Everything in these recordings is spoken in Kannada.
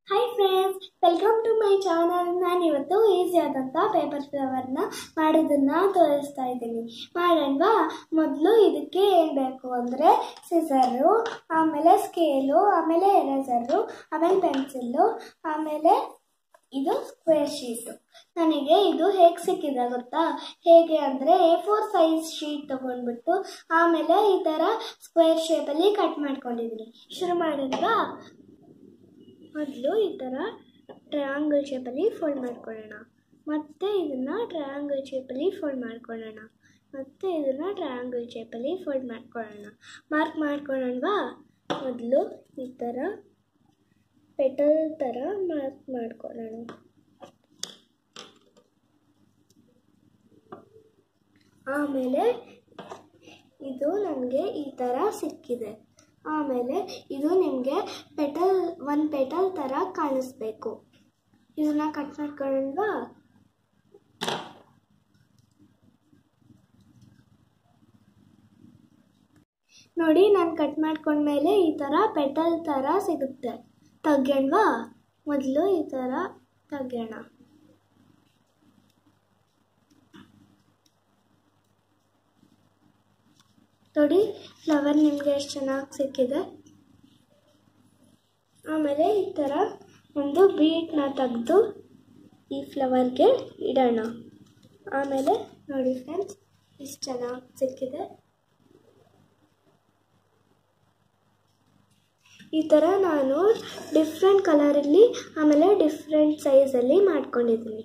Hi friends, welcome to my channel. ನಾನು ಇವತ್ತು ಈಸಿಯಾದಂಥ ಪೇಪರ್ ಫ್ಲವರ್ನ ಮಾಡೋದನ್ನು ತೋರಿಸ್ತಾ ಇದ್ದೀನಿ. ಮಾಡೋಣವಾ? ಮೊದಲು ಇದಕ್ಕೆ ಏನು ಬೇಕು ಅಂದರೆ ಸಿಸರು, ಆಮೇಲೆ ಸ್ಕೇಲು, ಆಮೇಲೆ ಎರೇಸರು, ಆಮೇಲೆ ಪೆನ್ಸಿಲ್ಲು, ಆಮೇಲೆ ಇದು ಸ್ಕ್ವೇರ್ ಶೀಟು. ನನಗೆ ಇದು ಹೇಗೆ ಸಿಕ್ಕಿದೆ ಗೊತ್ತಾ? ಹೇಗೆ ಅಂದರೆ A4 ಸೈಜ್ ಶೀಟ್ ತೊಗೊಂಡ್ಬಿಟ್ಟು ಆಮೇಲೆ ಈ ಥರ ಸ್ಕ್ವೇರ್ ಶೇಪಲ್ಲಿ ಕಟ್ ಮಾಡ್ಕೊಂಡಿದ್ದೀನಿ. ಶುರು ಮಾಡೋಣವಾ? ಮೊದಲು ಈ ಥರ ಟ್ರಯಾಂಗಲ್ ಶೇಪಲ್ಲಿ ಫೋಲ್ಡ್ ಮಾಡ್ಕೊಳ್ಳೋಣ. ಮತ್ತು ಇದನ್ನು ಟ್ರಯಾಂಗಲ್ ಶೇಪಲ್ಲಿ ಫೋಲ್ಡ್ ಮಾಡ್ಕೊಳ್ಳೋಣ. ಮತ್ತು ಇದನ್ನು ಟ್ರಯಾಂಗಲ್ ಶೇಪಲ್ಲಿ ಫೋಲ್ಡ್ ಮಾಡ್ಕೊಳ್ಳೋಣ. ಮಾರ್ಕ್ ಮಾಡ್ಕೊಳ್ಳೋಣವಾ? ಮೊದಲು ಈ ಥರ ಪೆಟಲ್ ಥರ ಮಾರ್ಕ್ ಮಾಡ್ಕೊಳ್ಳೋಣ. ಆಮೇಲೆ ಇದು ನನಗೆ ಈ ಥರ ಸಿಕ್ಕಿದೆ. ಆಮೇಲೆ ಇದು ನಿಮಗೆ ಒಂದು ಪೆಟಲ್ ಥರ ಕಾಣಿಸ್ಬೇಕು. ಇದನ್ನ ಕಟ್ ಮಾಡ್ಕೊಳ್ಳೋಣವಾ? ನೋಡಿ, ನಾನು ಕಟ್ ಮಾಡ್ಕೊಂಡ್ಮೇಲೆ ಈ ಥರ ಪೆಟಲ್ ಥರ ಸಿಗುತ್ತೆ. ತೆಗೆಯೋಣವಾ? ಮೊದಲು ಈ ಥರ ತೆಗೆಯೋಣ. ನೋಡಿ, ಫ್ಲವರ್ ನಿಮಗೆ ಎಷ್ಟು ಚೆನ್ನಾಗಿ ಸಿಕ್ಕಿದೆ. ಆಮೇಲೆ ಈ ಥರ ಒಂದು ಬೀಟ್ನ ತೆಗೆದು ಈ ಫ್ಲವರ್ಗೆ ಇಡೋಣ. ಆಮೇಲೆ ನೋಡಿ ಫ್ರೆಂಡ್ಸ್, ಎಷ್ಟು ಚೆನ್ನಾಗಿ ಸಿಕ್ಕಿದೆ. ಈ ಥರ ನಾನು ಡಿಫ್ರೆಂಟ್ ಕಲರಲ್ಲಿ ಆಮೇಲೆ ಡಿಫ್ರೆಂಟ್ ಸೈಜಲ್ಲಿ ಮಾಡ್ಕೊಂಡಿದ್ದೀನಿ.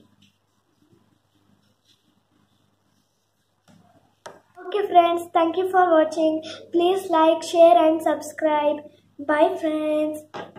Okay friends, thank you for watching. Please like, share and subscribe. Bye friends.